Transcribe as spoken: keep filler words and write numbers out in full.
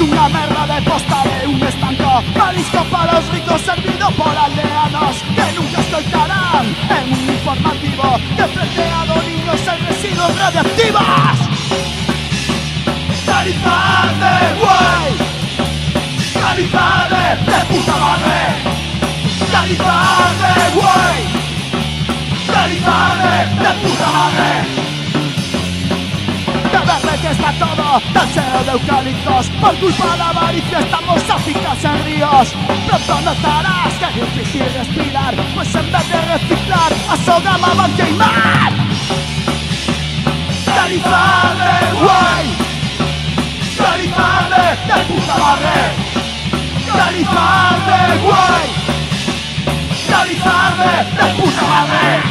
una merda de postal, un estanco, marisco para los ricos servido por aldeanos que nunca escoltarán en un informativo que ofrece a los niños en residuos radioactivos. Califane, güey, Califane, de puta madre. Califane, güey, Califane, de puta madre. De verde que está todo tan lleno de eucaliptos. Por culpa de la avaricia estamos afincados en ríos. Pronto notarás que es difícil respirar, pues en vez de reciclar a Sogama van a queimar. Califane, güey, Califane, de puta madre. Califane, güey, Califane, de puta madre.